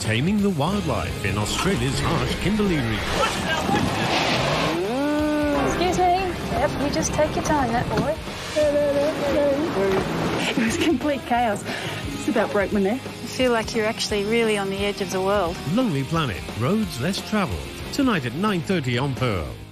taming the wildlife in Australia's harsh Kimberley Reef. Excuse me. Yep, you just take your time, that boy. It was complete chaos. Just about broke my neck. I feel like you're actually really on the edge of the world. Lonely Planet, Roads Less Travelled. Tonight at 9:30 on Pearl.